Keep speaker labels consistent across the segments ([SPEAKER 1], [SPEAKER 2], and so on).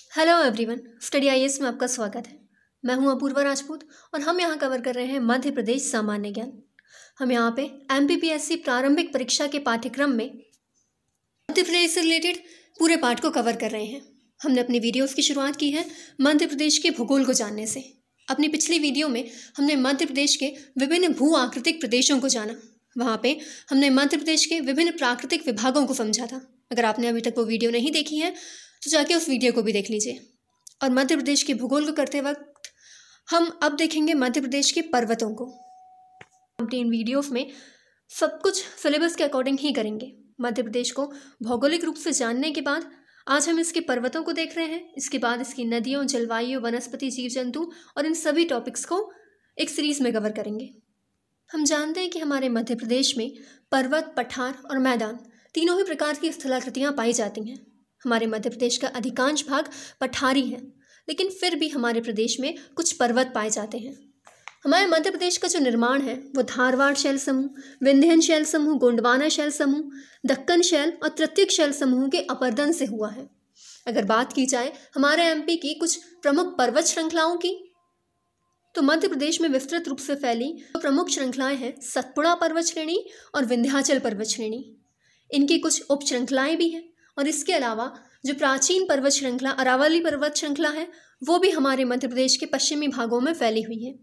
[SPEAKER 1] Hello everyone, study IAS में आपका स्वागत है। मैं हूं अपूर्वा राजपूत और हम यहां कवर कर रहे हैं मध्य प्रदेश सामान्य ज्ञान। हम यहां पे एमपीपीएससी प्रारंभिक परीक्षा के पाठ्यक्रम में मध्य प्रदेश से रिलेटेड पूरे पाठ को कवर कर रहे हैं। हमने अपनी वीडियोस की शुरुआत की है मध्य प्रदेश के भूगोल को जानने से। अपनी पिछली वीडियो में हमने मध्य प्रदेश के विभिन्न भू आकृतिक प्रदेशों को जाना। वहाँ पे हमने मध्य प्रदेश के विभिन्न प्राकृतिक विभागों को समझा था। अगर आपने अभी तक वो वीडियो नहीं देखी है तो जाके उस वीडियो को भी देख लीजिए। और मध्य प्रदेश के भूगोल को करते वक्त हम अब देखेंगे मध्य प्रदेश के पर्वतों को। हम इन वीडियोस में सब कुछ सिलेबस के अकॉर्डिंग ही करेंगे। मध्य प्रदेश को भौगोलिक रूप से जानने के बाद आज हम इसके पर्वतों को देख रहे हैं। इसके बाद इसकी नदियों, जलवायु, वनस्पति, जीव जंतु और इन सभी टॉपिक्स को एक सीरीज में कवर करेंगे। हम जानते हैं कि हमारे मध्य प्रदेश में पर्वत, पठार और मैदान तीनों ही प्रकार की स्थलाकृतियाँ पाई जाती हैं। हमारे मध्य प्रदेश का अधिकांश भाग पठारी है, लेकिन फिर भी हमारे प्रदेश में कुछ पर्वत पाए जाते हैं। हमारे मध्य प्रदेश का जो निर्माण है वो धारवाड़ शैल समूह, विंध्यन शैल समूह, गोंडवाना शैल समूह, दक्कन शैल और तृतीयक शैल समूह के अपर्दन से हुआ है। अगर बात की जाए हमारे एमपी की कुछ प्रमुख पर्वत श्रृंखलाओं की, तो मध्य प्रदेश में विस्तृत रूप से फैली प्रमुख श्रृंखलाएं हैं सतपुड़ा पर्वत श्रेणी और विंध्याचल पर्वत श्रेणी। इनकी कुछ उप श्रृंखलाएं भी हैं और इसके अलावा जो प्राचीन पर्वत श्रृंखला अरावली पर्वत श्रृंखला है वो भी हमारे मध्य प्रदेश के पश्चिमी भागों में फैली हुई है।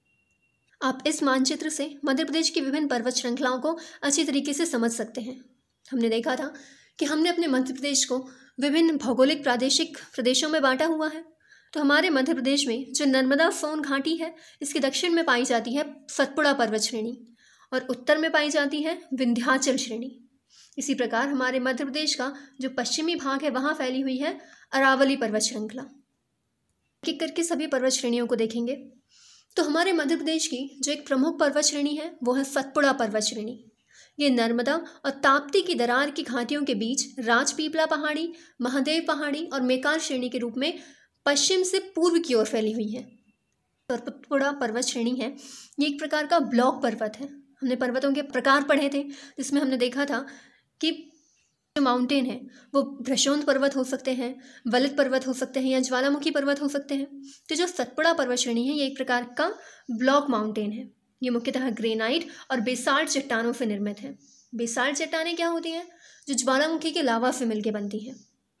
[SPEAKER 1] आप इस मानचित्र से मध्य प्रदेश की विभिन्न पर्वत श्रृंखलाओं को अच्छी तरीके से समझ सकते हैं। हमने देखा था कि हमने अपने मध्य प्रदेश को विभिन्न भौगोलिक प्रादेशिक प्रदेशों में बांटा हुआ है। तो हमारे मध्य प्रदेश में जो नर्मदा सोन घाटी है इसके दक्षिण में पाई जाती है सतपुड़ा पर्वत श्रेणी और उत्तर में पाई जाती है विंध्याचल श्रेणी। इसी प्रकार हमारे मध्य प्रदेश का जो पश्चिमी भाग है वहाँ फैली हुई है अरावली पर्वत श्रृंखला। एक करके सभी पर्वत श्रेणियों को देखेंगे तो हमारे मध्य प्रदेश की जो एक प्रमुख पर्वत श्रेणी है वो है सतपुड़ा पर्वत श्रेणी। ये नर्मदा और ताप्ती की दरार की घाटियों के बीच राजपीपला पहाड़ी, महादेव पहाड़ी और मेकाल श्रेणी के रूप में पश्चिम से पूर्व की ओर फैली हुई है। सतपुड़ा पर्वत श्रेणी है ये एक प्रकार का ब्लॉक पर्वत है। हमने पर्वतों के प्रकार पढ़े थे जिसमें हमने देखा था कि जो माउंटेन है वो भ्रशोंद पर्वत हो सकते हैं, वलित पर्वत हो सकते हैं या ज्वालामुखी पर्वत हो सकते हैं। तो जो सतपुड़ा पर्वत श्रेणी है ये एक प्रकार का ब्लॉक माउंटेन है। ये मुख्यतः ग्रेनाइट और बेसाल्ट चट्टानों से निर्मित है। बेसाल्ट चट्टानें क्या होती हैं? जो ज्वालामुखी के लावा से मिलकर बनती है।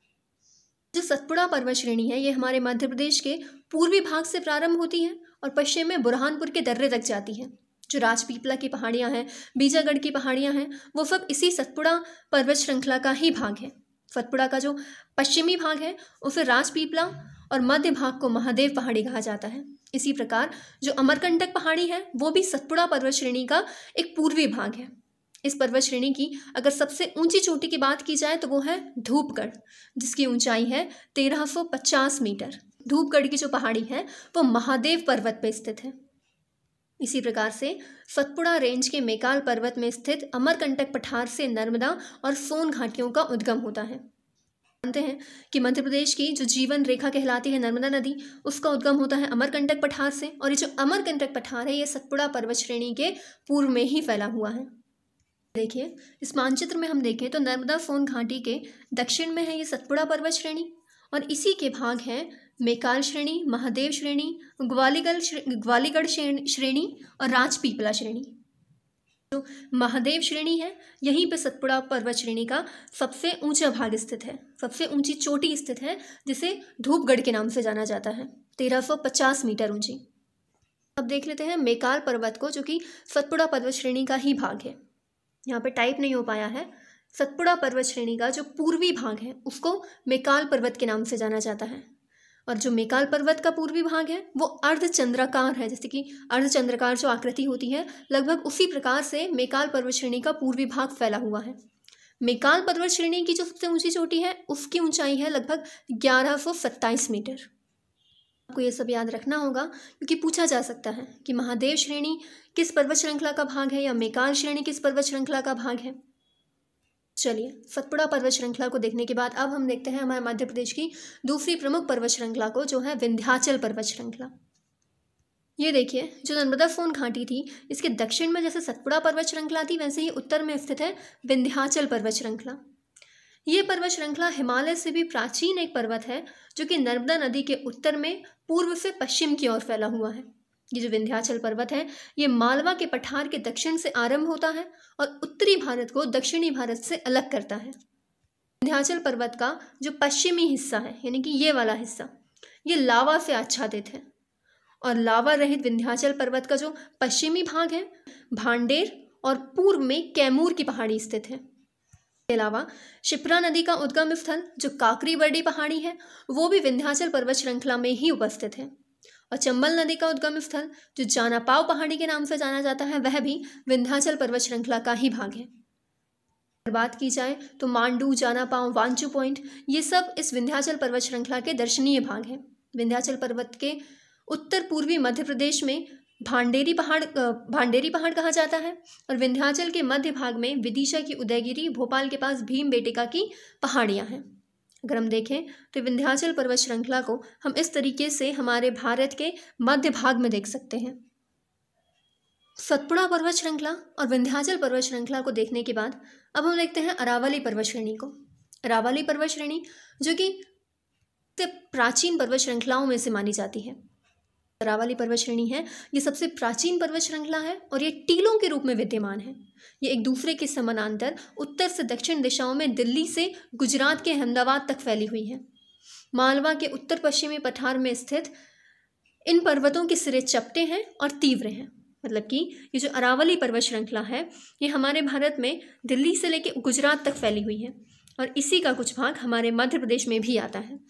[SPEAKER 1] जो सतपुड़ा पर्वत श्रेणी है ये हमारे मध्य प्रदेश के पूर्वी भाग से प्रारंभ होती है और पश्चिम में बुरहानपुर के दर्रे तक जाती है। जो राजपीपला की पहाड़ियाँ हैं, बीजागढ़ की पहाड़ियाँ हैं, वो सब इसी सतपुड़ा पर्वत श्रृंखला का ही भाग है। सतपुड़ा का जो पश्चिमी भाग है उसे राजपीपला और मध्य भाग को महादेव पहाड़ी कहा जाता है। इसी प्रकार जो अमरकंटक पहाड़ी है वो भी सतपुड़ा पर्वत श्रेणी का एक पूर्वी भाग है। इस पर्वत श्रेणी की अगर सबसे ऊंची चोटी की बात की जाए तो वो है धूपगढ़, जिसकी ऊंचाई है 1350 मीटर। धूपगढ़ की जो पहाड़ी है वो महादेव पर्वत पर स्थित है। इसी प्रकार से सतपुड़ा रेंज के मेकाल पर्वत में स्थित अमरकंटक पठार से नर्मदा और सोन घाटियों का उद्गम होता है। जानते हैं कि मध्य प्रदेश की जो जीवन रेखा कहलाती है नर्मदा नदी, उसका उद्गम होता है अमरकंटक पठार से और ये जो अमरकंटक पठार है ये सतपुड़ा पर्वत श्रेणी के पूर्व में ही फैला हुआ है। देखिए इस मानचित्र में हम देखें तो नर्मदा सोन घाटी के दक्षिण में है ये सतपुड़ा पर्वत श्रेणी और इसी के भाग हैं मेकाल श्रेणी, महादेव श्रेणी, ग्वालीगढ़ श्रेणी और राजपीपला श्रेणी। जो महादेव श्रेणी है यहीं पे सतपुड़ा पर्वत श्रेणी का सबसे ऊंचा भाग स्थित है, सबसे ऊंची चोटी स्थित है जिसे धूपगढ़ के नाम से जाना जाता है, 1350 मीटर ऊंची। अब देख लेते हैं मेकाल पर्वत को, जो कि सतपुड़ा पर्वत श्रेणी का ही भाग है। यहाँ पे टाइप नहीं हो पाया है। सतपुड़ा पर्वत श्रेणी का जो पूर्वी भाग है उसको मेकाल पर्वत के नाम से जाना जाता है और जो मेकाल पर्वत का पूर्वी भाग है वो अर्धचंद्राकार है। जैसे कि अर्धचंद्राकार जो आकृति होती है लगभग उसी प्रकार से मेकाल पर्वत श्रेणी का पूर्वी भाग फैला हुआ है। मेकाल पर्वत श्रेणी की जो सबसे ऊंची चोटी है उसकी ऊंचाई है लगभग 1127 मीटर। आपको ये सब याद रखना होगा क्योंकि पूछा जा सकता है कि महादेव श्रेणी किस पर्वत श्रृंखला का भाग है या मेकाल श्रेणी किस पर्वत श्रृंखला का भाग है। चलिए सतपुड़ा पर्वत श्रृंखला को देखने के बाद अब हम देखते हैं हमारे मध्य प्रदेश की दूसरी प्रमुख पर्वत श्रृंखला को, जो है विंध्याचल पर्वत श्रृंखला। ये देखिए जो नर्मदा सोन घाटी थी इसके दक्षिण में जैसे सतपुड़ा पर्वत श्रृंखला थी वैसे ही उत्तर में स्थित है विंध्याचल पर्वत श्रृंखला। ये पर्वत श्रृंखला हिमालय से भी प्राचीन एक पर्वत है जो कि नर्मदा नदी के उत्तर में पूर्व से पश्चिम की ओर फैला हुआ है। ये जो विंध्याचल पर्वत है ये मालवा के पठार के दक्षिण से आरंभ होता है और उत्तरी भारत को दक्षिणी भारत से अलग करता है। विंध्याचल पर्वत का जो पश्चिमी हिस्सा है यानी कि ये वाला हिस्सा ये लावा से आच्छादित है और लावा रहित विंध्याचल पर्वत का जो पश्चिमी भाग है भांडेर और पूर्व में कैमूर की पहाड़ी स्थित है। इसके अलावा शिप्रा नदी का उद्गम स्थल जो काकरी बर्डी पहाड़ी है वो भी विंध्याचल पर्वत श्रृंखला में ही उपस्थित है और चंबल नदी का उद्गम स्थल जो जानापाव पहाड़ी के नाम से जाना जाता है वह भी विंध्याचल पर्वत श्रृंखला का ही भाग है। अगर बात की जाए तो मांडू, जानापाव, वांचू पॉइंट ये सब इस विंध्याचल पर्वत श्रृंखला के दर्शनीय भाग हैं। विंध्याचल पर्वत के उत्तर पूर्वी मध्य प्रदेश में भांडेरी पहाड़ कहा जाता है और विंध्याचल के मध्य भाग में विदिशा की उदयगिरी, भोपाल के पास भीमबेटका की पहाड़ियाँ हैं। अगर हम देखें तो विंध्याचल पर्वत श्रृंखला को हम इस तरीके से हमारे भारत के मध्य भाग में देख सकते हैं। सतपुड़ा पर्वत श्रृंखला और विंध्याचल पर्वत श्रृंखला को देखने के बाद अब हम देखते हैं अरावली पर्वत श्रेणी को। अरावली पर्वत श्रेणी जो कि प्राचीन पर्वत श्रृंखलाओं में से मानी जाती है। अरावली पर्वत श्रेणी है ये सबसे प्राचीन पर्वत श्रृंखला है और ये टीलों के रूप में विद्यमान है। ये एक दूसरे के समानांतर उत्तर से दक्षिण दिशाओं में दिल्ली से गुजरात के अहमदाबाद तक फैली हुई है। मालवा के उत्तर पश्चिमी पठार में स्थित इन पर्वतों के सिरे चपटे हैं और तीव्र हैं। मतलब कि ये जो अरावली पर्वत श्रृंखला है ये हमारे भारत में दिल्ली से लेकर गुजरात तक फैली हुई है और इसी का कुछ भाग हमारे मध्य प्रदेश में भी आता है।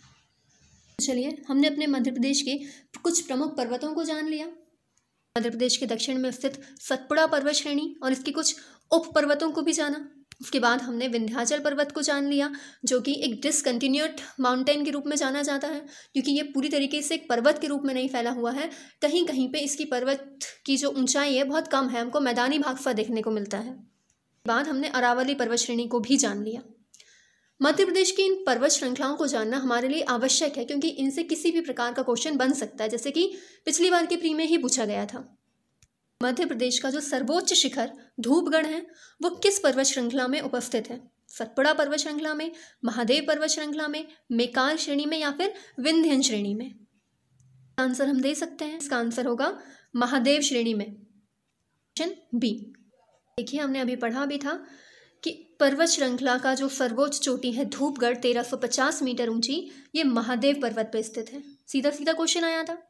[SPEAKER 1] चलिए हमने अपने मध्य प्रदेश के कुछ प्रमुख पर्वतों को जान लिया। मध्य प्रदेश के दक्षिण में स्थित सतपुड़ा पर्वत श्रेणी और इसके कुछ उप पर्वतों को भी जाना। उसके बाद हमने विंध्याचल पर्वत को जान लिया जो कि एक डिसकंटिन्यूड माउंटेन के रूप में जाना जाता है क्योंकि ये पूरी तरीके से एक पर्वत के रूप में नहीं फैला हुआ है। कहीं कहीं पे इसकी पर्वत की जो ऊंचाई है बहुत कम है, हमको मैदानी भाग सा देखने को मिलता है। बाद हमने अरावली पर्वत श्रेणी को भी जान लिया। मध्य प्रदेश की इन पर्वत श्रृंखलाओं को जानना हमारे लिए आवश्यक है क्योंकि इनसे किसी भी प्रकार का क्वेश्चन बन सकता है, जैसे कि पिछली बार के प्री में ही पूछा गया था। मध्य प्रदेश का जो सर्वोच्च शिखर धूपगढ़ है वो किस पर्वत श्रृंखला में उपस्थित है? सतपुड़ा पर्वत श्रृंखला में, महादेव पर्वत श्रृंखला में, मेकार श्रेणी में या फिर विंध्यन श्रेणी में? आंसर हम दे सकते हैं, इसका आंसर होगा महादेव श्रेणी में, ऑप्शन बी। देखिए हमने अभी पढ़ा भी था कि पर्वत श्रृंखला का जो सर्वोच्च चोटी है धूपगढ़ 1350 मीटर ऊंची, ये महादेव पर्वत पर स्थित है। सीधा सीधा क्वेश्चन आया था।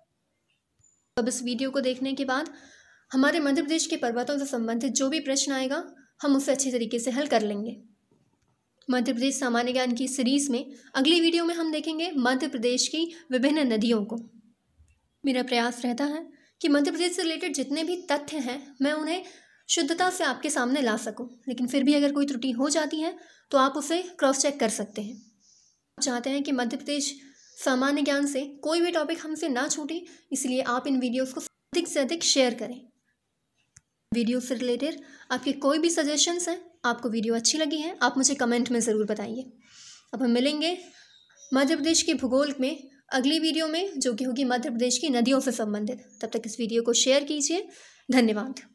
[SPEAKER 1] अब इस वीडियो को देखने के बाद हमारे मध्य प्रदेश के पर्वतों से संबंधित जो भी प्रश्न आएगा हम उसे अच्छी तरीके से हल कर लेंगे। मध्य प्रदेश सामान्य ज्ञान की सीरीज में अगली वीडियो में हम देखेंगे मध्य प्रदेश की विभिन्न नदियों को। मेरा प्रयास रहता है कि मध्य प्रदेश से रिलेटेड जितने भी तथ्य हैं मैं उन्हें शुद्धता से आपके सामने ला सकूं, लेकिन फिर भी अगर कोई त्रुटि हो जाती है तो आप उसे क्रॉस चेक कर सकते हैं। आप चाहते हैं कि मध्य प्रदेश सामान्य ज्ञान से कोई भी टॉपिक हमसे ना छूटे, इसलिए आप इन वीडियोस को अधिक से अधिक शेयर करें। वीडियो से रिलेटेड आपके कोई भी सजेशंस हैं, आपको वीडियो अच्छी लगी है, आप मुझे कमेंट में ज़रूर बताइए। अब हम मिलेंगे मध्य प्रदेश के भूगोल में अगली वीडियो में जो कि होगी मध्य प्रदेश की नदियों से संबंधित। तब तक इस वीडियो को शेयर कीजिए। धन्यवाद।